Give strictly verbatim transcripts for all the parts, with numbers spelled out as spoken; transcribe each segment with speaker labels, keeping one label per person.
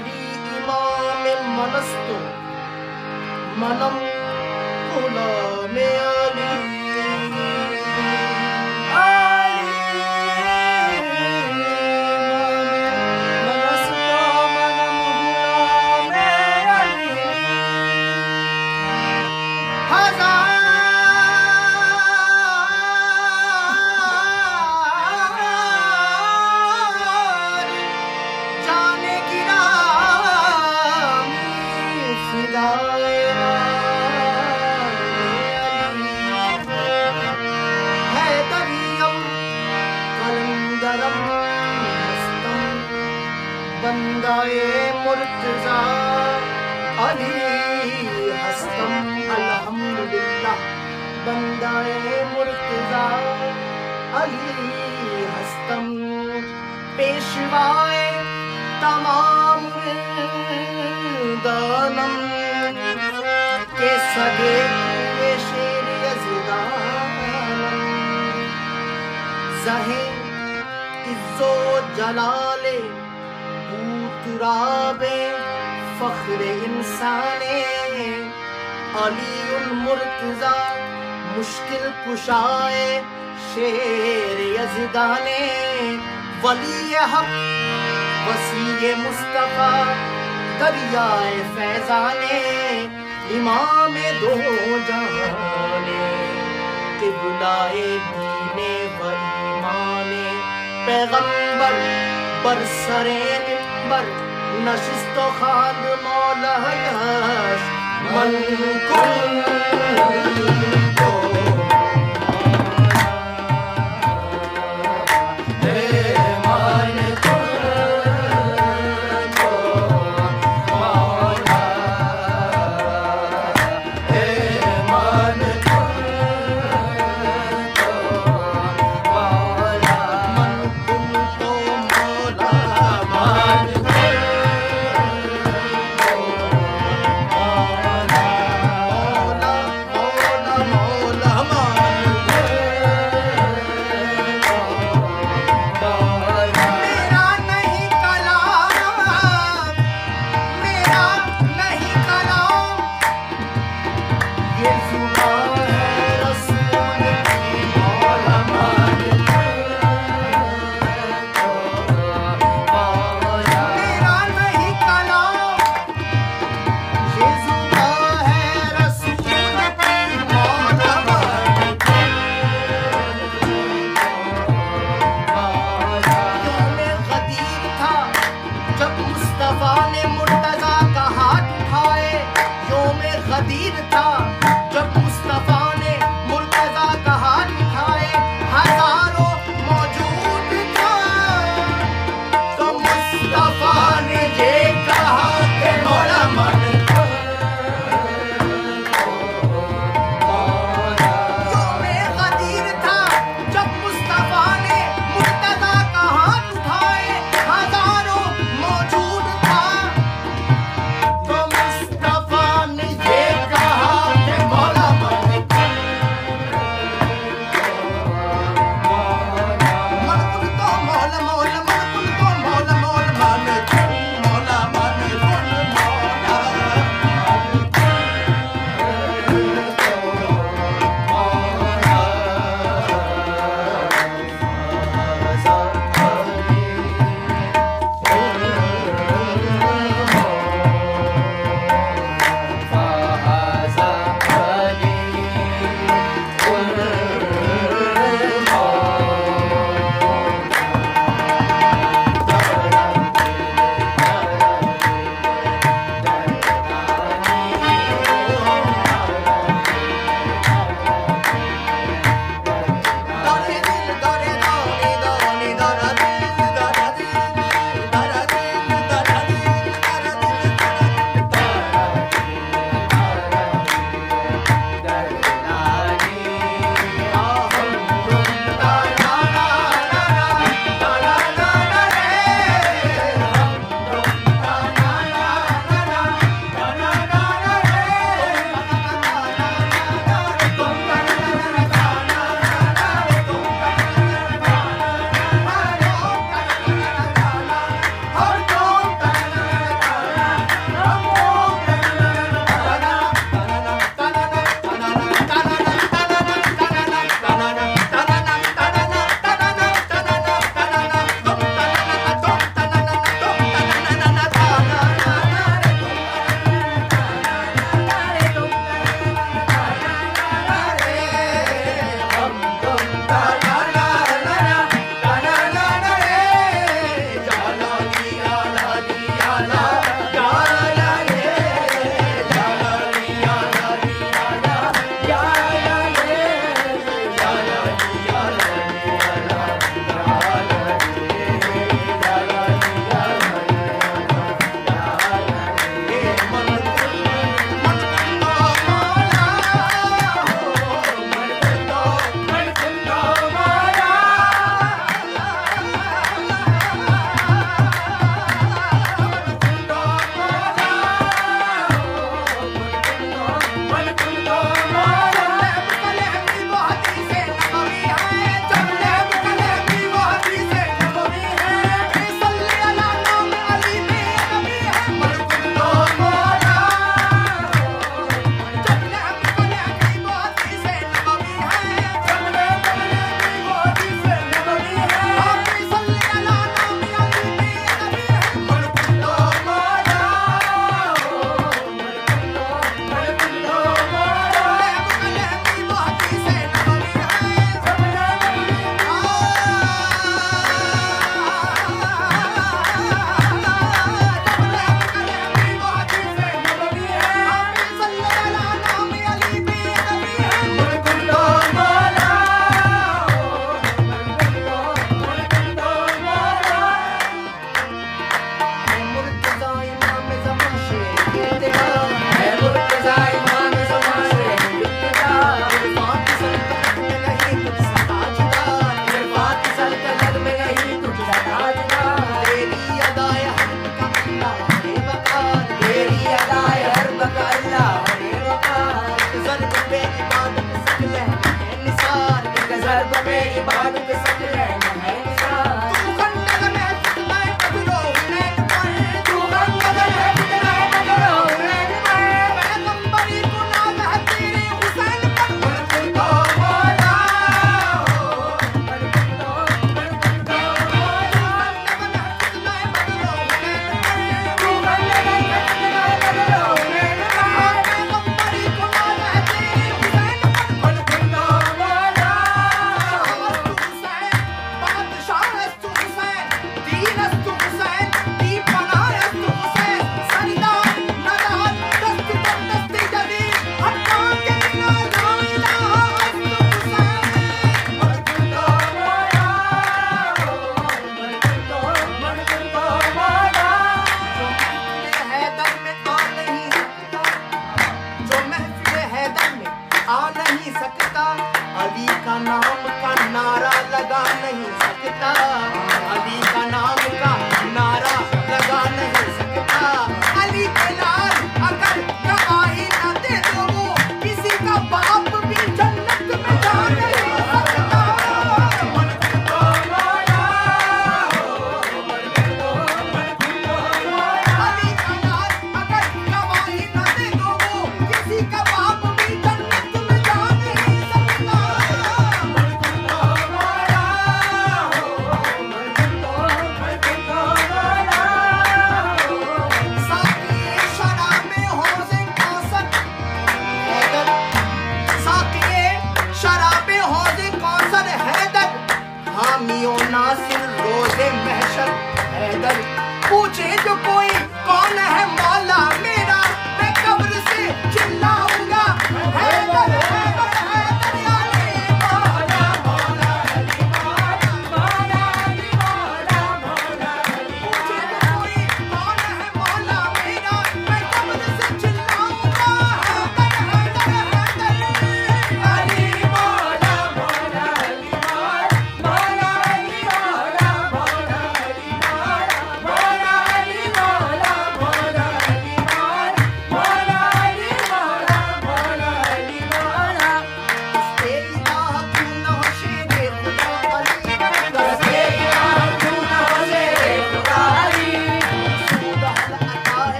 Speaker 1: अली इमाम मनस्तु मनम गुलाम अली। बंदाए मुर्तज़ा अली हस्तम अल्हम्दुलिल्लाह। बंदाए मुर्तज़ा अली हस्तम पेशवाए तमाम दानम के सगे हुए शेर यज़दानम। ज़हे इज़्ज़ो जलाले तुराबे फ़ख्र इंसाने अलीउल मुर्तज़ा मुश्किल कुशाए शेर यज़दाने। वली हक़ वसी मुस्तफ़ा दरियाए फैज़ाने इमाम दो जहाने क़िबलाए दीने व ईमाने। पैगंबर बरसरे मिंबर नशिस्तो खाद मौलायाश मन कुल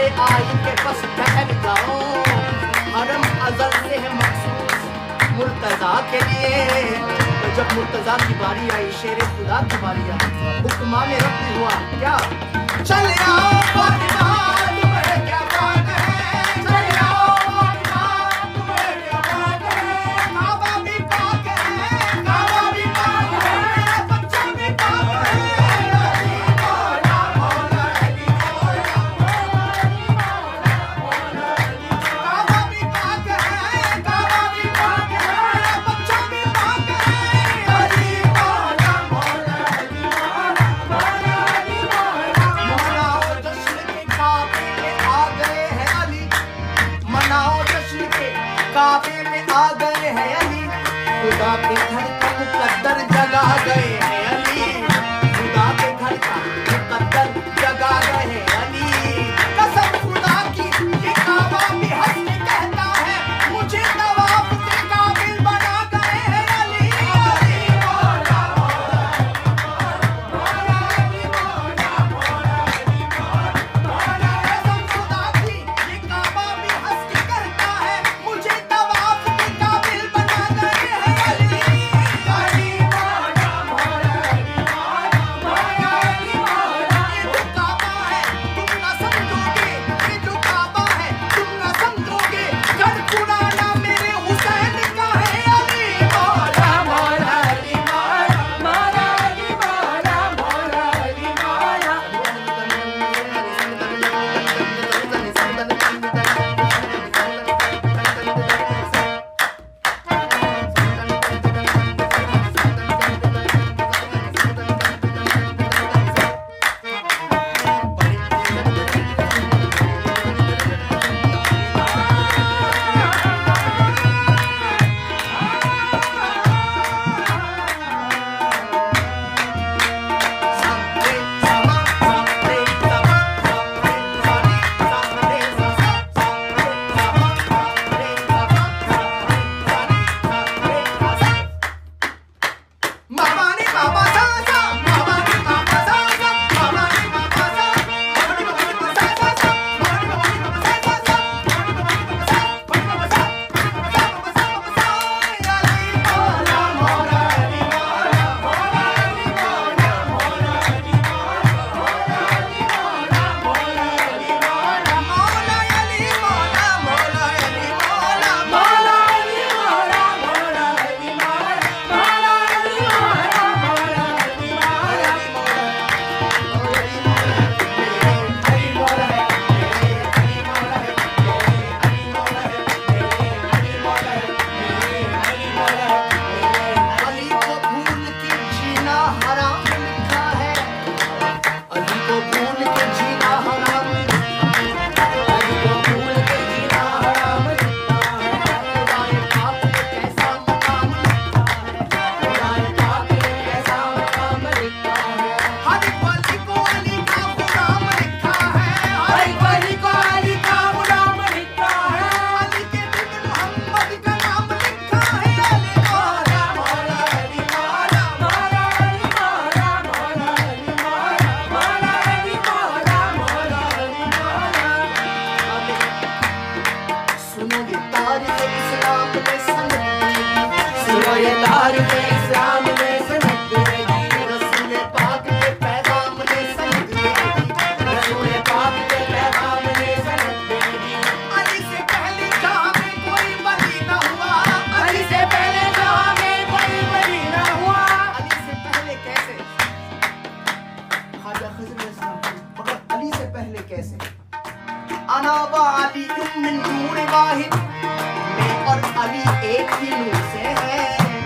Speaker 1: से आई के बस ठहर जाओ, हरम अजल से है मखसूस मुर्तजा के लिए। तो जब मुर्तजा की बारी आई, शेर खुदा की बारी आई, हुक्मान रब हुआ क्या, चल आओ फातिमा तुम्हें क्या बात है, चल आओ फातिमा तुम्हें क्या बात है, काबा भी पाक है, काबा भी पाक है, बच्चा भी पाक है, अली मौला मौला अली मौला मौला अली मौला, काबा भी पाक है, काबा भी पाक है, बच्चा भी पाक है, अली मौला मौला अली मौला मौला अली मौला। मनाओ जश्न के काबे में आ गए हैं अली, मनाओ जश्न के काबे में आ गए हैं अली, खुदा के घर का मुकद्दर जगा गए हैं अली, खुदा के घर का मुकद्दर जगा गए हैं अली। कसम खुदा की ये काबा भी हंस के कहता है, मुझे नवाब के काबिल बना गए हैं अली, अली मौला मौला अली मौला मौला अली मौला मौला। कसम खुदा की ये काबा भी हंस के कहता है, मुझे नवाब के काबिल बना गए हैं अली, अली मौला मौला अली मौला मौला अली मौला। ये जो काबा है तुम ना समझोगे, ये जो काबा है तुम ना समझोगे, घर पुराना मेरे हुसैन का है अली मौला मौला अली मौला मौला अली मौला मौला अली मौला। अली को भूल के जीना हराम लिखा है, अली को भूल के जीना हराम, अली को भूल के जीना हराम लिखा है, खुदाए पाक ने कैसा मकाम लिखा है, खुदाए पाक ने कैसा मकाम लिखा है। हर एक वली को अली का गुलाम लिखा है, हर एक वली को अली का गुलाम लिखा है, अली के बिन मोहम्मद का नाम लिखा है, अली मौला मौला अली मौला मौला अली मौला मौला अली मौला मौला अली मौला मौला अली मौला। सुनो ये तारीख़ इस्लाम में सनद, सुनो ये तारीख़ इस्लाम में सनद लगी, रसूल पाक के पैगाम ने सनद लगी, रसूल पाक के पैगाम ने सनद लगी। अली से पहले जहाँ में कोई वली न हुआ, अली से पहले जहाँ में कोई वली न हुआ। अली से पहले कैसे, ख्वाजा खज़र इस्लाम, मगर अली से पहले कैसे। अना व अली मिन नूर वाहिद, मैं और अली एक ही नूर से है।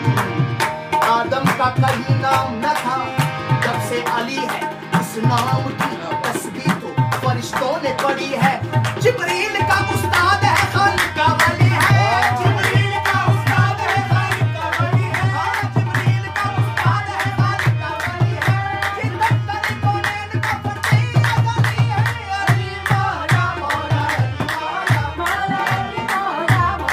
Speaker 1: आदम का कहीं नाम न था, जब से अली है उस नाम की तस्बीह तो फरिश्तों ने पढ़ी है। जिब्रील का उस्ताद है खालिक का वली है, जिब्रील का उस्ताद है खालिक का वली है, हाँ जिब्रील का उस्ताद है खालिक का वली है। ये दफ्तर कौनैन का फकीर अली है, अली मौला मौला अली मौला मौला अली मौला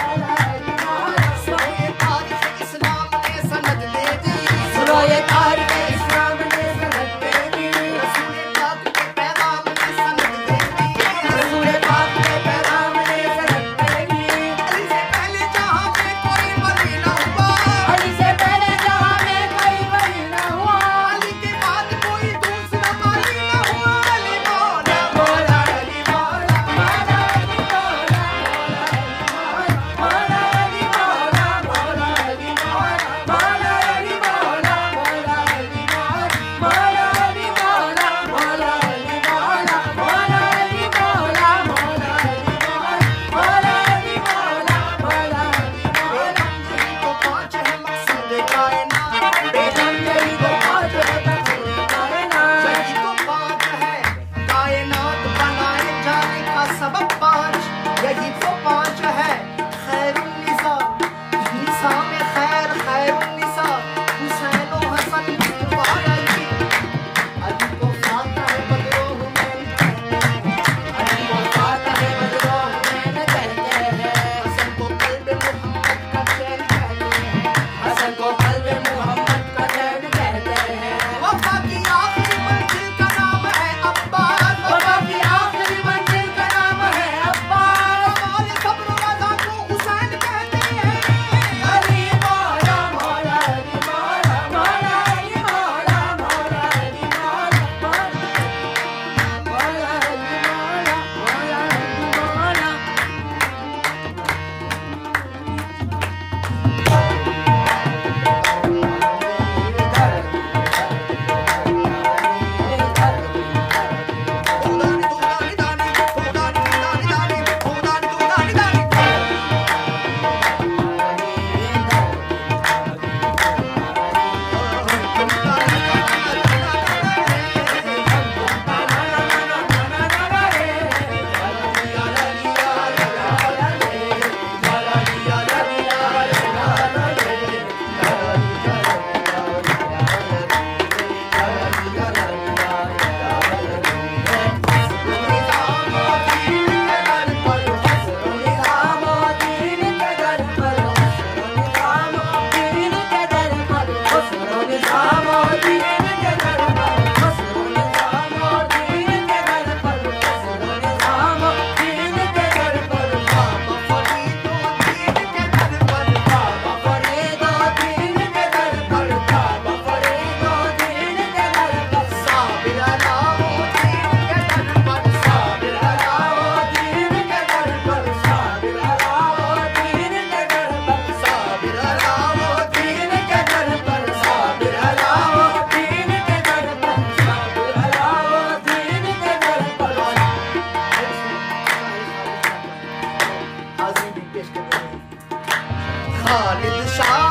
Speaker 1: पेश कर रहे हैं खालिद शाह